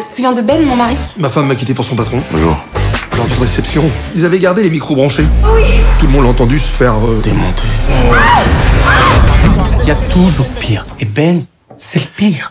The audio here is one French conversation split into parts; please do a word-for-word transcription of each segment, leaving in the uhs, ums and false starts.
Tu te souviens de Ben, mon mari? Ma femme m'a quitté pour son patron. Bonjour. Lors d'une réception, ils avaient gardé les micros branchés. Oui. Tout le monde l'a entendu se faire euh, Démonter. Il y a toujours pire. Et Ben, c'est le pire.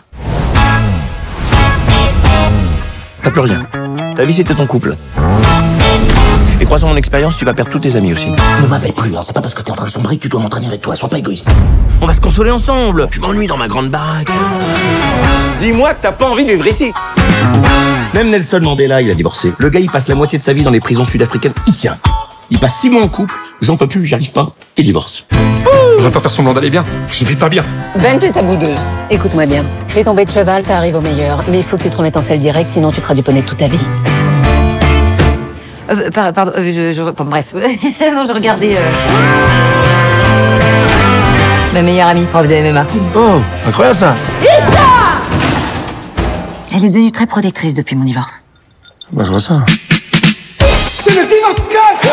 T'as plus rien. Ta vie, c'était ton couple. Et croisant mon expérience, tu vas perdre tous tes amis aussi. Ne m'appelle plus, hein. C'est pas parce que t'es en train de sombrer que tu dois m'entraîner avec toi. Sois pas égoïste. On va se consoler ensemble. Je m'ennuie dans ma grande baraque. Dis-moi que t'as pas envie de vivre ici. Même Nelson Mandela, il a divorcé. Le gars, il passe la moitié de sa vie dans les prisons sud-africaines. Il tient. Il passe six mois en couple. J'en peux plus, j'y arrive pas. Il divorce. Je vais pas faire semblant d'aller bien. Je vais pas bien. Ben fait sa boudeuse. Écoute-moi bien. T'es tombé de cheval, ça arrive au meilleur. Mais il faut que tu te remettes en selle direct, sinon tu feras du poney toute ta vie. Euh, par- pardon, euh, je, je- bon, bref. Non, je regardais... Euh... Ma meilleure amie, prof de M M A. Oh, incroyable ça. Elle est devenue très protectrice depuis mon divorce. Bah, je vois ça. C'est le divorce cut.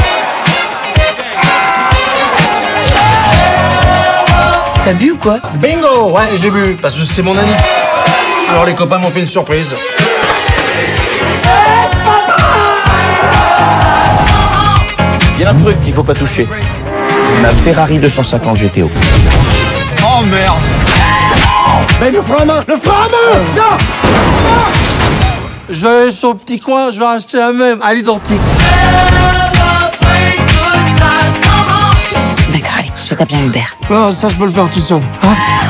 T'as bu ou quoi? Bingo! Ouais, j'ai bu, parce que c'est mon ami. Alors les copains m'ont fait une surprise. Il y a un truc qu'il faut pas toucher. Ma Ferrari deux cent cinquante G T O. Oh merde! Ben, le frein à main. Le frein à main. Non. Je vais aller sur le petit coin, je vais acheter la même, à l'identique. D'accord, allez, je tape bien Hubert. Oh, ça, je peux le faire tout seul. Hein?